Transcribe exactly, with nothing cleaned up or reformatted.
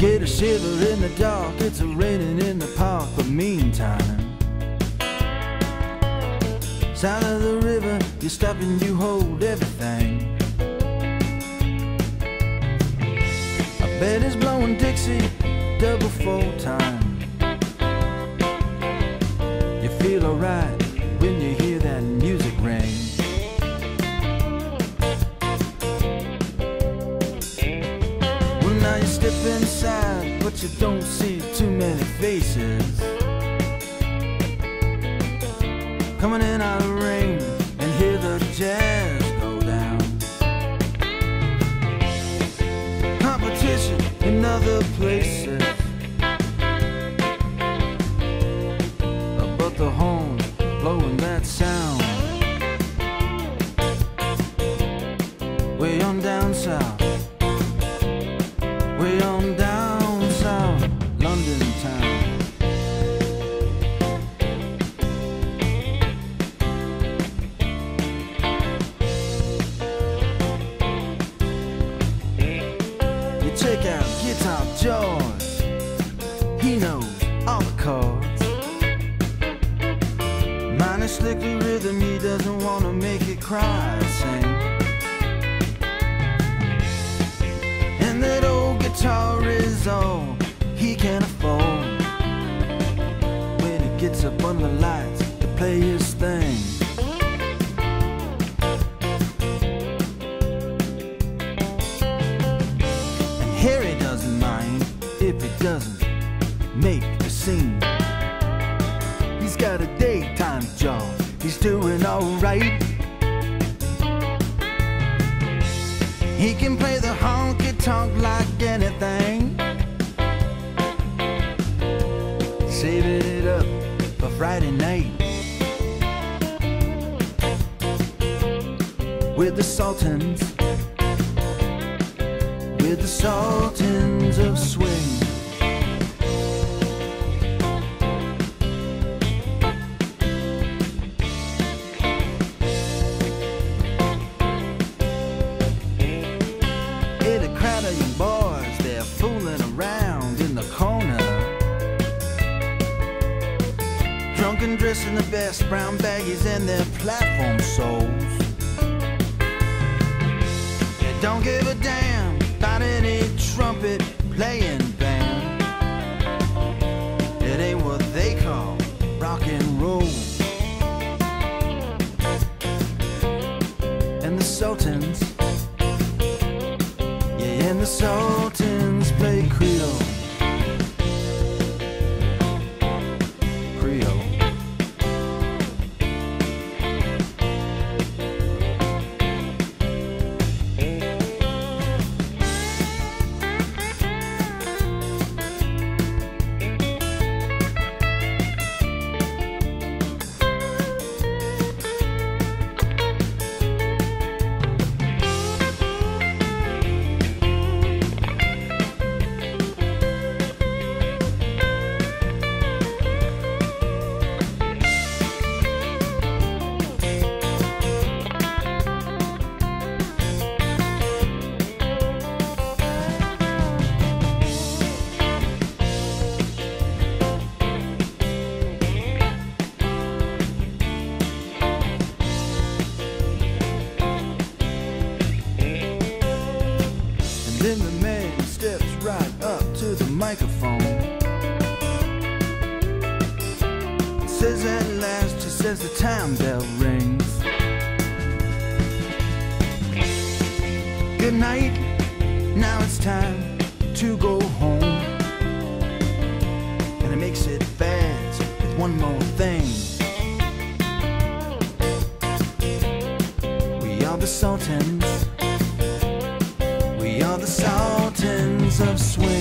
Get a shiver in the dark, it's a raining in the park. But meantime, side of the river, you stop and you hold everything. I bet it's blowing Dixie, double full time. You feel alright when you hear that music ring. Well, now you step inside, but you don't see too many faces coming in out of rain, and hear the jazz go down. Competition in other places, but the horn blowing that sound way on down south, way on down south, London town. Check out Guitar George, he knows all the chords. Minor slickly rhythm, he doesn't want to make it cry or sing. And that old guitar is all he can afford when he gets up under the lights to play his thing. Harry doesn't mind if it doesn't make the scene. He's got a daytime job, he's doing alright. He can play the honky-tonk like anything, saving it up for Friday night with the Sultans, with the Sultans of swing. In a crowd of young boys, they're fooling around in the corner, drunk and dressed in the best, brown baggies and their platform soles. They don't give a damn about any trumpet playing band. It ain't what they call rock and roll. And the Sultans, yeah, and the Sultans play Creole. Creole. Then the man steps right up to the microphone, says at last, just says the time bell rings. Good night, now it's time to go home. And it makes it fast with one more thing. We are the Sultans, we are the Sultans of swing.